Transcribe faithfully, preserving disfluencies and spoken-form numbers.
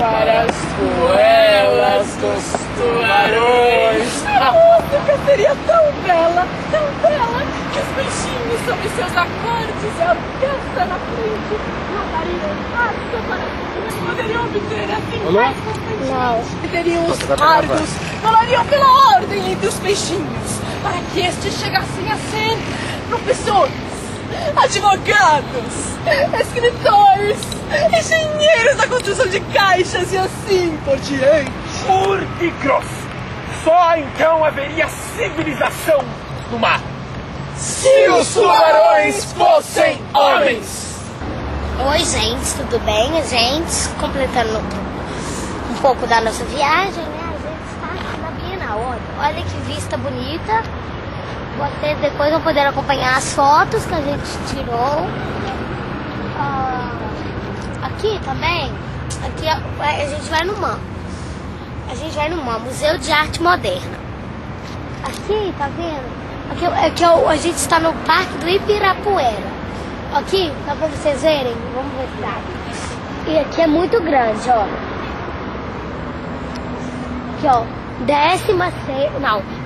para as goelas dos tubarões. A música seria tão bela, tão bela, que os peixinhos sob seus acordes e a orquestra na frente nadariam arco para cima. Poderiam obter assim mais constantemente. Teriam os argos, falariam pela ordem entre os peixinhos, para que estes chegassem a ser professores, advogados, escritores, engenheiros da construção de caixas e assim por diante. Urticros! Só então haveria civilização no mar. Se os tubarões fossem homens! Oi, gente, tudo bem? A gente, completando um pouco da nossa viagem, né? A gente está aqui na Bienal. Olha, olha que vista bonita. Vocês depois vão poder acompanhar as fotos que a gente tirou. Ah, aqui também, aqui a, a gente vai no M A M. A gente vai no M A M, Museu de Arte Moderna. Aqui, tá vendo? Aqui, aqui a gente está no Parque do Ibirapuera. Aqui, dá pra vocês verem? Vamos ver se dá. E aqui é muito grande, ó. Aqui, ó. Décima sexta... Não.